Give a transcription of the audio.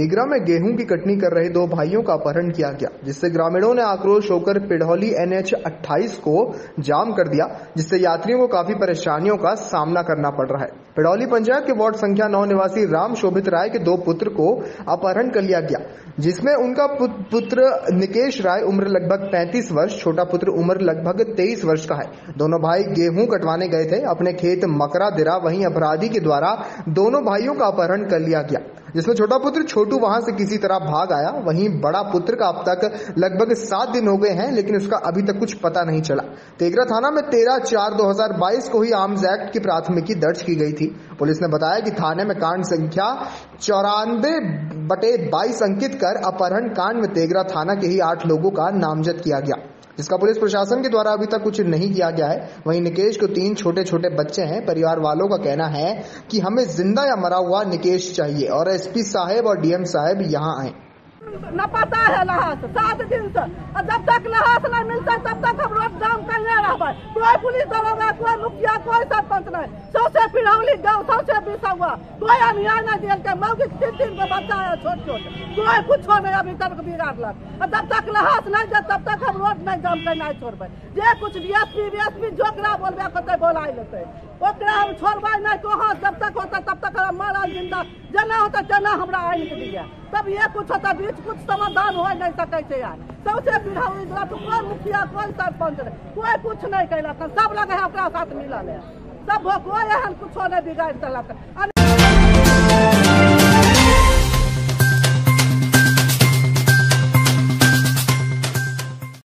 तेघरा में गेहूं की कटनी कर रहे दो भाइयों का अपहरण किया गया, जिससे ग्रामीणों ने आक्रोश होकर पिढौली NH 28 को जाम कर दिया, जिससे यात्रियों को काफी परेशानियों का सामना करना पड़ रहा है। पिढौली पंचायत के वार्ड संख्या 9 निवासी राम शोभित राय के दो पुत्र को अपहरण कर लिया गया, जिसमें उनका पुत्र निकेश राय उम्र लगभग 35 वर्ष, छोटा पुत्र उम्र लगभग 23 वर्ष का है। दोनों भाई गेहूं कटवाने गए थे अपने खेत मकरा दिरा। वहीं अपराधी के द्वारा दोनों भाइयों का अपहरण कर लिया गया, जिसमें छोटा पुत्र छोटू वहां से किसी तरह भाग आया। वहीं बड़ा पुत्र का अब तक लगभग 7 दिन हो गए हैं, लेकिन उसका अभी तक कुछ पता नहीं चला। तेघरा थाना में 13/4/2022 को ही आर्म्स एक्ट की प्राथमिकी दर्ज की गई थी। पुलिस ने बताया कि थाने में कांड संख्या 94/22 अंकित कर अपहरण कांड में तेघरा थाना के ही 8 लोगों का नामजद किया गया, जिसका पुलिस प्रशासन के द्वारा अभी तक कुछ नहीं किया गया है। वहीं निकेश को 3 छोटे छोटे बच्चे हैं। परिवार वालों का कहना है कि हमें जिंदा या मरा हुआ निकेश चाहिए और SP साहब और DM साहब यहाँ आए। न पता है लहास 7 दिन से, जब तक लहास नहीं मिलता तब तक हम रोड जाम करने रहबे। कोई पुलिस दरोगा, कोई मुखिया, कोई सरपंच नहीं, सबसे पिढौली गाँव सबसे बिसौआ, कोई अन्याय नहीं दिल के। मौके 3 को बच्चा है छोट छोट, कोई कुछ नहीं अभी तक बिगाड़लक। जब तक लहास नहीं दे तब तक हम रोड नहीं जाम करना छोड़बे। जे कुछ DSP जोकरा बोलबे कहते बोला लेते, ओकरा हम छोड़बे नहीं। कहाँ जब तक होता तब तक हम मारा जिंदा, जना होता जना हमरा आइन के दिया, तब ये कुछ होता बीच कुछ समाधान हो नहीं सके यार। सबसे पिढौली कोई मुखिया, कोई सरपंच नहीं, कोई कुछ नहीं कैलक। सब लगे ओकरा साथ मिलल है, सब कोई एहन कुछ नहीं बिगाड़ देलक।